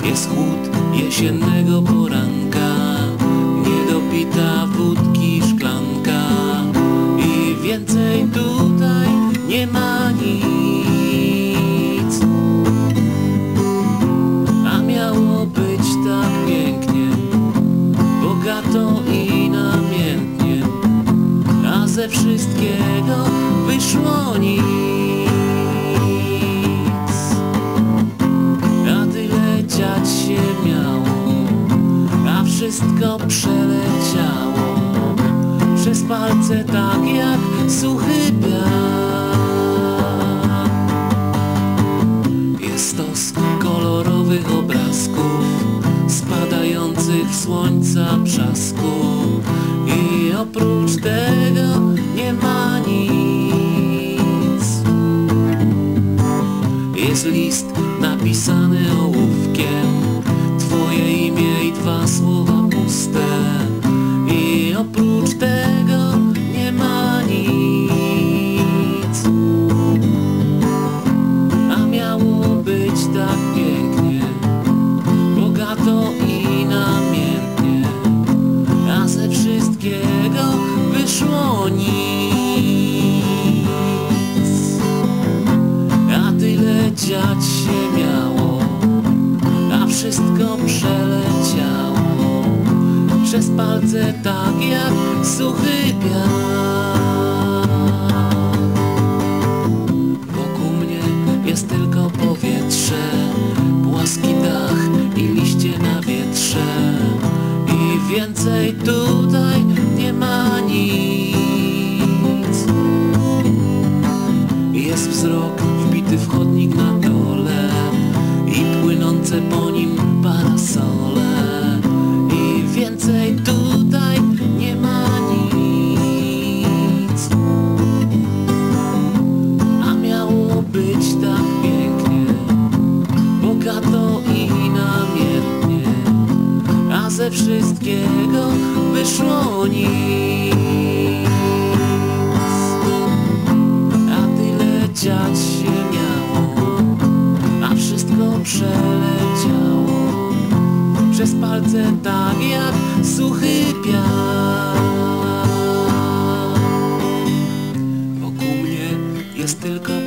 Jest chłód jesiennego poranka, niedopita wódki szklanka i więcej tutaj nie ma nic. A miało być tak pięknie, bogato i namiętnie, a ze wszystkiego wyszło nic. A tyle dziać się miało, a wszystko przeleciało przez palce tak jak suchy piach. Jest stos kolorowych obrazków spadających w słońca brzasku i oprócz tego nie ma nic. Jest list napisany ołówkiem, twoje imię i dwa słowa puste i oprócz tego nie ma nic. A miało być tak pięknie, bogato i namiętnie, a ze wszystkiego wyszło nic. A tyle dziać się miało, a wszystko przeleciało przez palce tak jak suchy piach. Wokół mnie jest tylko powietrze, płaski dach i liście na wietrze i więcej tutaj nie ma nic. Jest wzrok wbity w chodnik na dole i płynące po nim parasole i więcej tutaj nie ma nic. A miało być tak pięknie, bogato i namiętnie, a ze wszystkiego wyszło nic. A tyle dziać się miało, a wszystko przeleciało przez palce tak jak suchy piach. Wokół mnie jest tylko